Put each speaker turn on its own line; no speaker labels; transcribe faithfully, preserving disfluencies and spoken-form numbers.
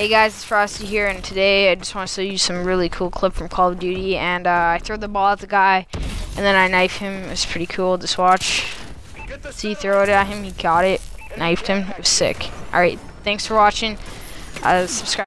Hey guys, it's Frosty here, and today I just want to show you some really cool clip from Call of Duty. And uh, I throw the ball at the guy, and then I knife him. It's pretty cool. Just watch. See, throw it at him. He got it. Knifed him. It was sick. All right, thanks for watching. Uh, subscribe.